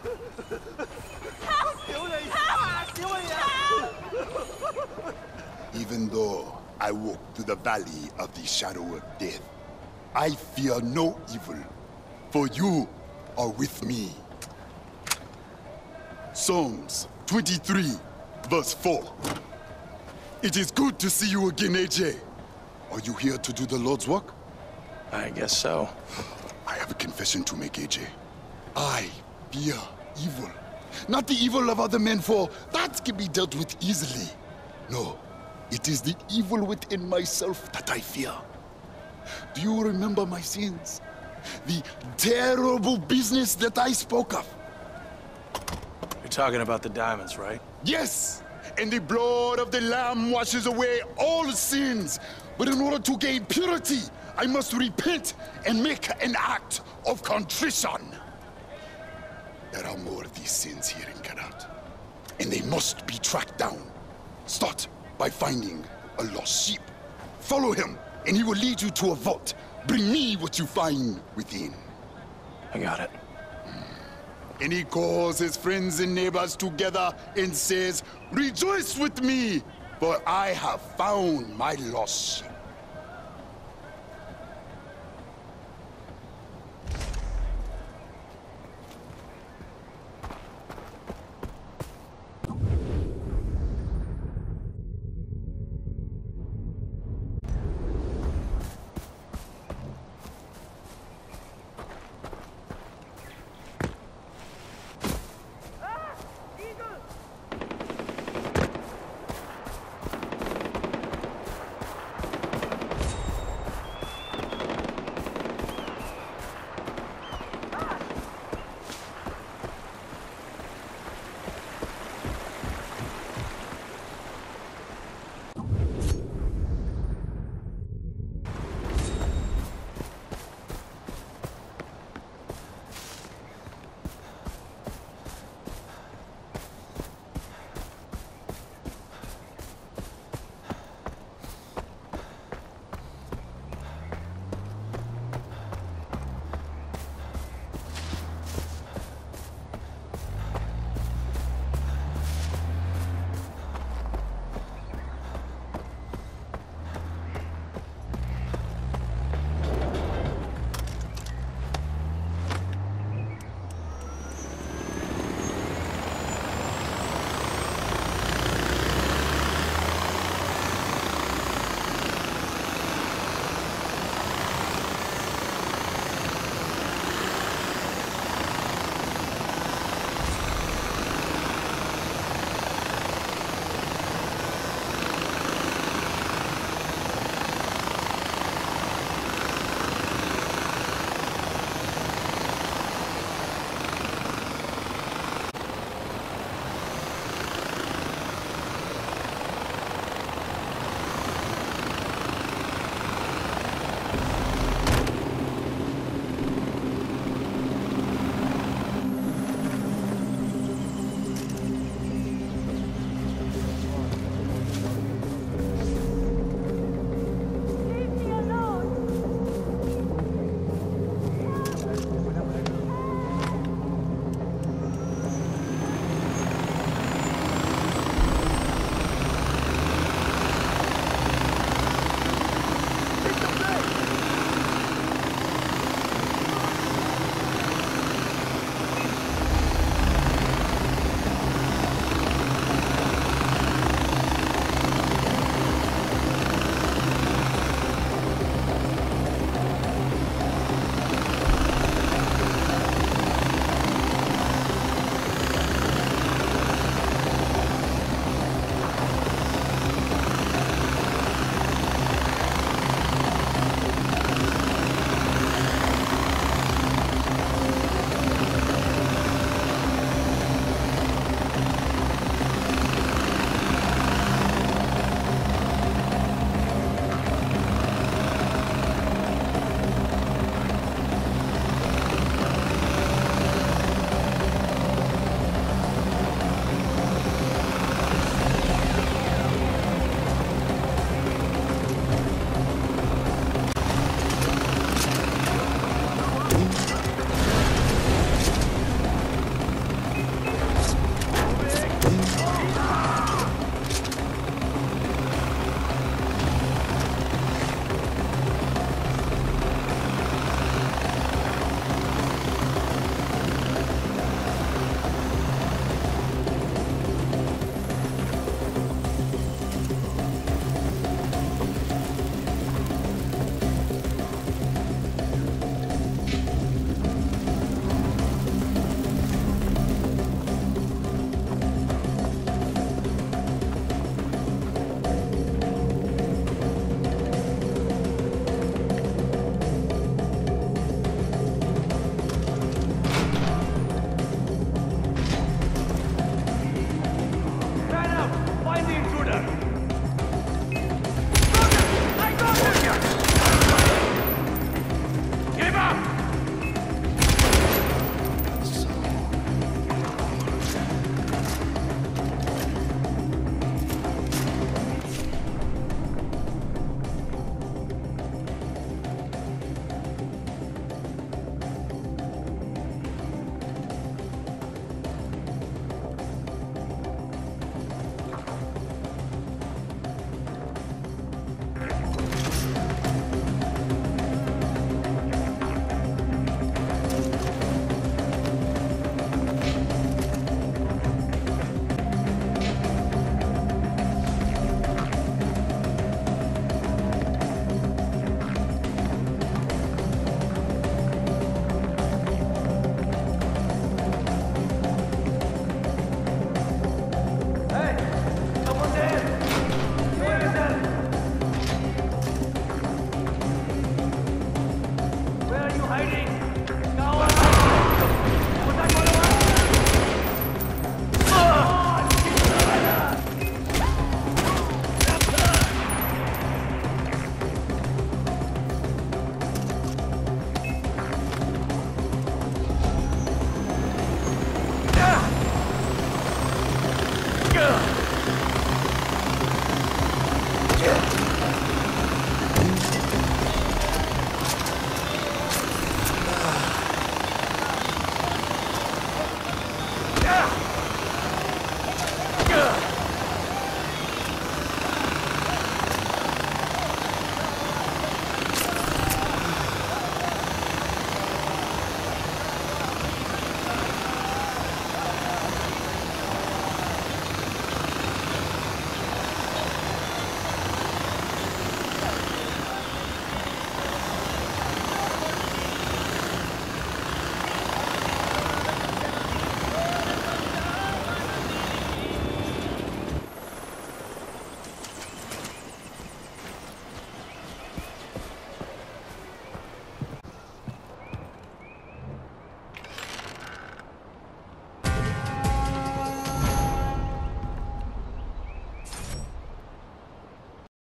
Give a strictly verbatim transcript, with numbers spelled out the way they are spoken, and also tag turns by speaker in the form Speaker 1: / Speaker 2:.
Speaker 1: Even though I walk through the valley of the shadow of death, I fear no evil, for you are with me. Psalms twenty-three, verse four. It is good to see you again, A J. Are you here to do the Lord's work?
Speaker 2: I guess so.
Speaker 1: I have a confession to make, A J. I fear evil. Not the evil of other men, for that can be dealt with easily. No, it is the evil within myself that I fear. Do you remember my sins? The terrible business that I spoke of?
Speaker 2: You're talking about the diamonds, right?
Speaker 1: Yes! And the blood of the Lamb washes away all sins. But in order to gain purity, I must repent and make an act of contrition. There are more of these sins here in Kyrat, and they must be tracked down. Start by finding a lost sheep. Follow him, and he will lead you to a vault. Bring me what you find within.
Speaker 2: I got it.
Speaker 1: And he calls his friends and neighbors together and says, "Rejoice with me, for I have found my lost sheep."